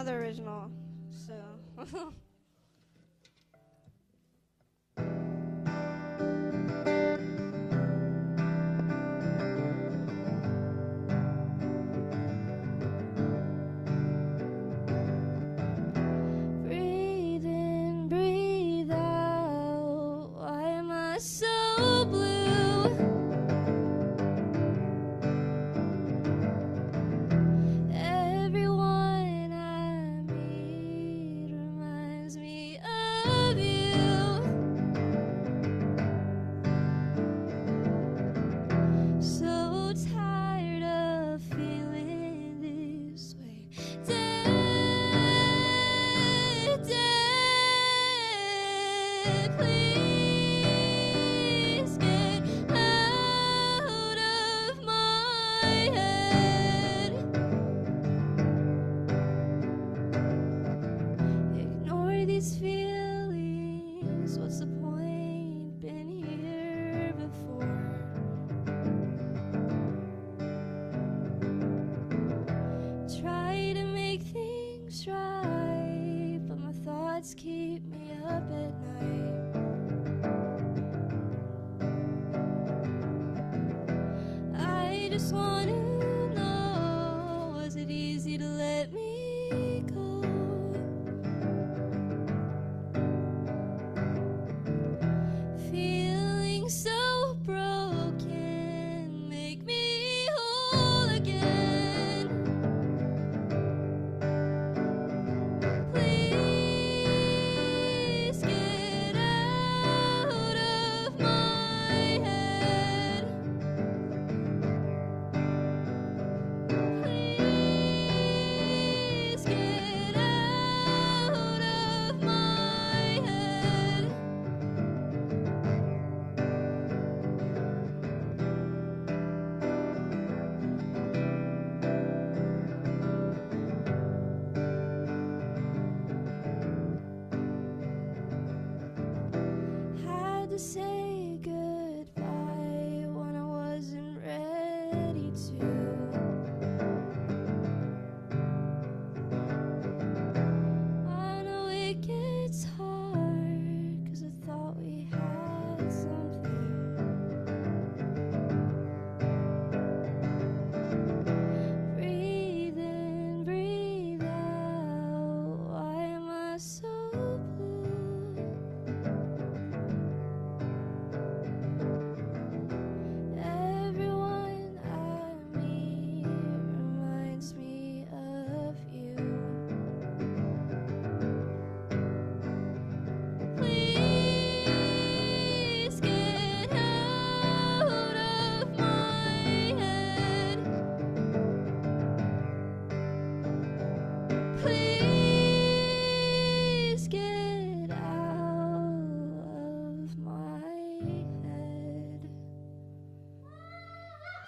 another original, so. Breathe in, breathe out. Why am I so blue? Everyone I meet reminds me of you. So tired of feeling this way. Dead, dead. Please get out of my head. Ignore these feelings. What's the point? Been here before. Try to make things right, but my thoughts keep me up at night. I just want to know, was it easy to let me go? Feeling so broken, make me whole again. Please get out of my head. Please get out of my head. Had to say